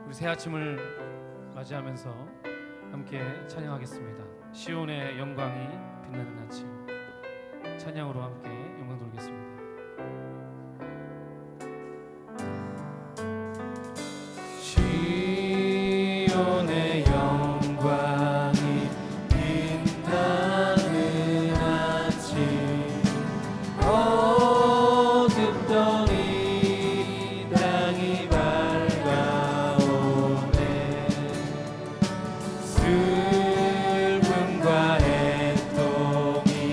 새 아침을 맞이하면서 함께 찬양하겠습니다. 시온의 영광이 빛나는 아침, 찬양으로 함께 영광 돌리겠습니다. 시온의 영광이 빛나는 아침, 어둡던 이 땅이 밝아오네. 슬픔과 애통이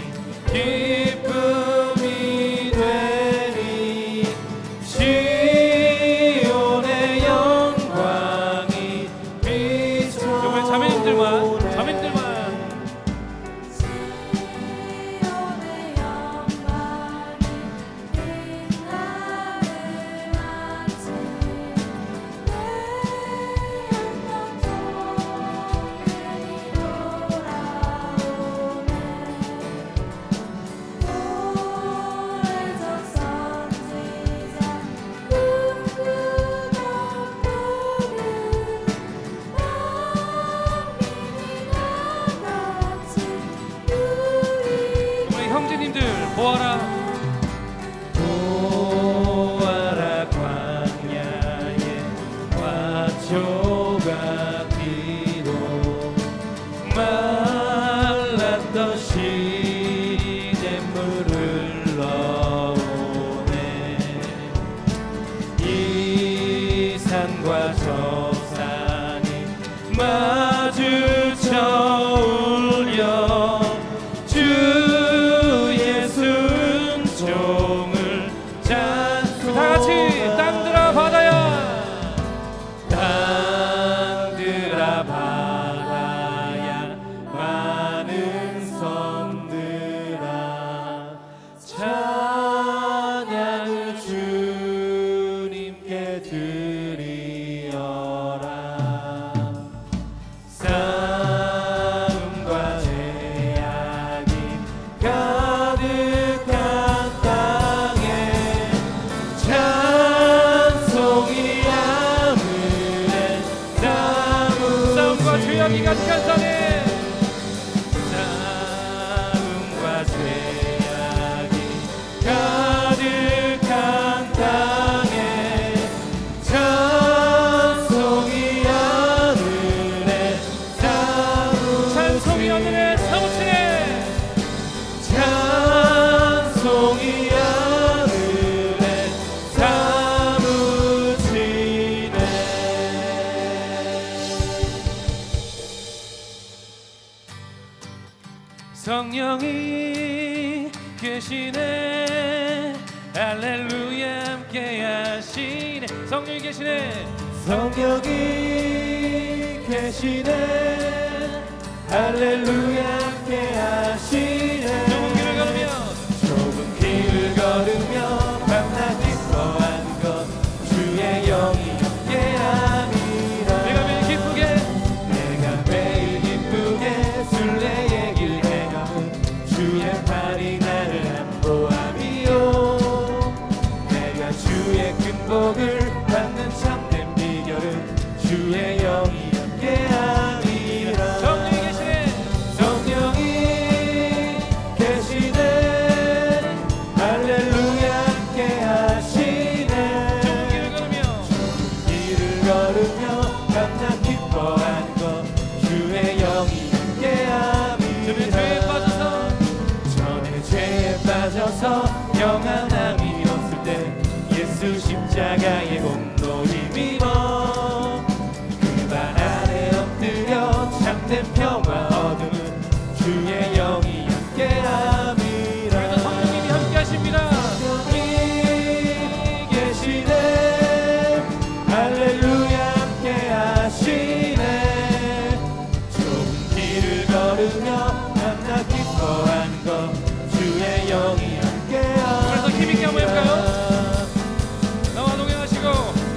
기쁨이 되니 시온의 영광이 비춰. 정말 자매님들만 형제님들 보아라, 보아라 광야에 화초가피로 말랐던 시냇물을 흘러오네. 이 산과 저 산이 마주쳐 울려 종을 찬송. 다같이 땅들아 바다야, 땅들아 바다야, 많은 섬들아, 찬양을 주님께 드리어라. 싸움과 죄악이 죄악이 가득한 산에, 싸움과 죄악이 가득한 땅에, 찬송이 하늘에 사무치네. 찬송이 하늘에 사무치네. 찬송이 하늘에 사무치네. 성령이 계시네, 할렐루야 함께 하시네. 성령이 계시네, 성령이 계시네, 할렐루야 함께 하시네. 좁은 길을 걸으며 밤낮 기뻐하는 것 주의 영이 함께함이라. 내가 매일 기쁘게 순례의 길 주의 팔이 나를 안보함이요. 내가 주의 큰 복을 받는 참된 비결은 주의 영이 함께함이라. 성령이 계시네, 성령이 계시네, 할렐루야 함께하시네. 좁은 길을 걸으며 밤낮 기뻐하는 것 주의 영이 함께함이라. 죄에 빠져서 영원함이 없을 때 예수 십자가의 공로 힘입어 그 발 아래 엎드려 참된 평화 얻음은 주의 영이 함께함이라. 그래서 성령님이 함께하십니다. 성령이 계시네, 할렐루야 함께하시네. 좁은 길을 걸으며 밤낮 기뻐하는 것 주의 영이 함께하시네. 그래서 힘있게 한번 해볼까요? 나와 동행하시고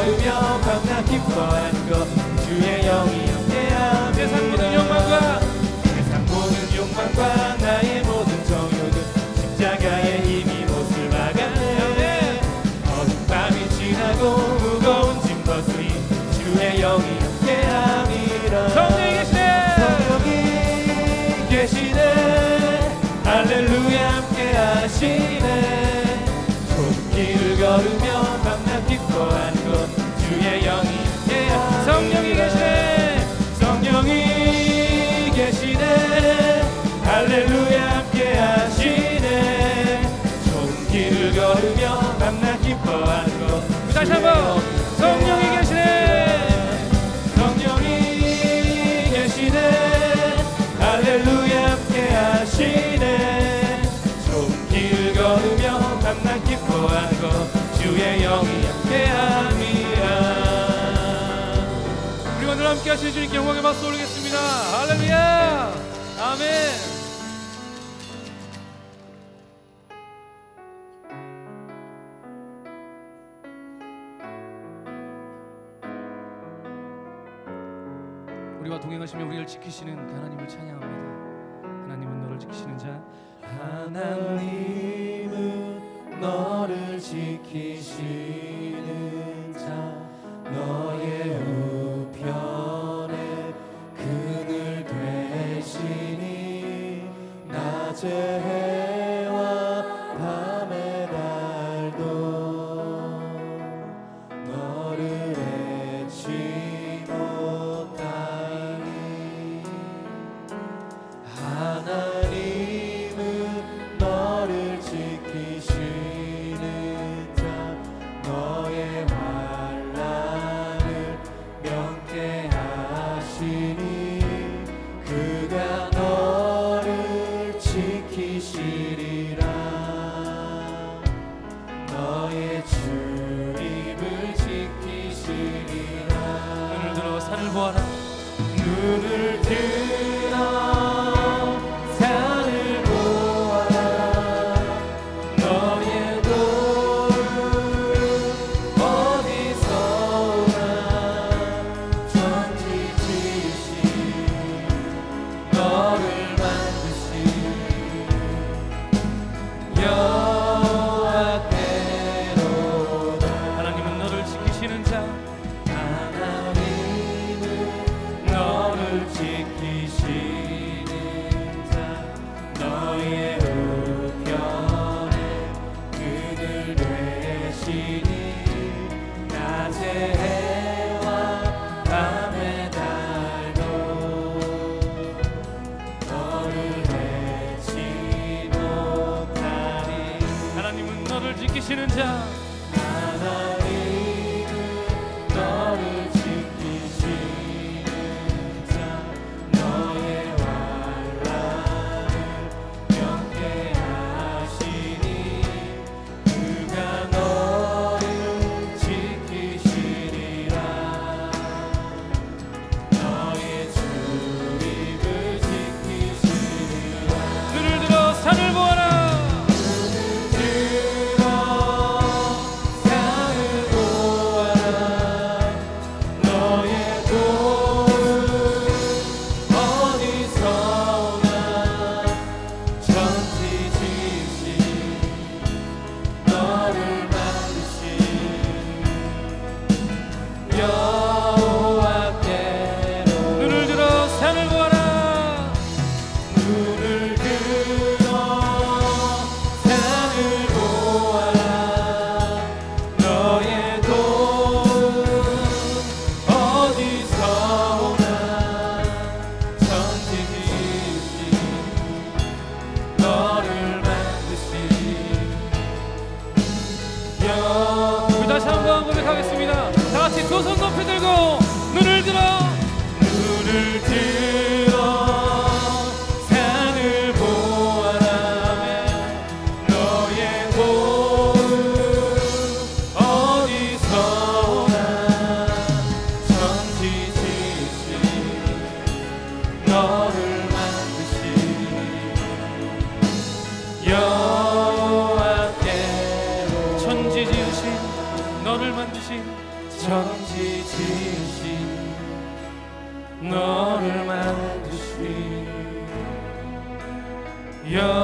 걸으며 밤낮 기뻐하는 것 주의 영이 함께하며 세상 모든 욕망과 나의 모든 정욕은 십자가의 힘이 못을 막아내 어두운 밤이 지나고 무거운 짐 벗으니 주의 영이 함께함이라 성령이 계시네 할렐루야 함께하시네 좁은 길을 걸으며 밤낮 기뻐하는 것 주의 영이 함께하시네 성령이 계시네 성령이 계시네 할렐루야 함께하시네 좁은 길을 걸으며 밤낮 기뻐하는 것 다시 한번 성령이 계시네 성령이 계시네 할렐루야 함께하시네 좁은 길을 걸으며 밤낮 기뻐하는 것 주의 영이 함께함이라 우리가 늘 함께 하시는 주님께 영광의 박수 올리겠습니다. 할렐루야 아멘. 우리와 동행하시며 우리를 지키시는 하나님을 찬양합니다. 하나님은 너를 지키시는 자 하나님은 너를 지키시는 자 너의 우편에 그늘 되시니 낮의 해와 밤의 달도 너를 해치 못하니 하나님은 너를 지키시는 자 너의 환난을 명쾌하시니 그가 너를 지키시리라 너의 주님을 지키시리라 눈을 들어 산을 보아라 눈을 들어 산을 보아라 너의 도움은 어디서 오나 천지 지으신 너를 만드신 여호와께로다 하나님은 너를 지키시는 자 하나님은 너를 지키시는 자 너의 우편에 그늘 되시니 낮의 해와 밤의 달도 너를 해치 못하리 하나님은 너를 지키시는 자 하나님은 너를 지키시는 자 너의 환난을 명쾌하시니 그가 너를 지키시리라 너의 주님을 지키시리라 눈을 들어 산을 보아라 들어 산을 보아라 너의 도움은 어디서 오나 천지 지으신 너를 만드신 여호와께로 눈을 들어 산을 보아라 눈을 들어 산을 보아라 너의 도움은 어디서 오나 천지 지으신 너를 만드신 우리 다시 한번 고백하겠습니다. 다 같이 두 손 높이 들고 눈을 들어 눈을 들어 산을 보아라 너의 도움은 어디서 오나 천지 지으신 너를 만드신 여호와께로 천지 지으신 너를 만드신 천지 지으신 너를 만드신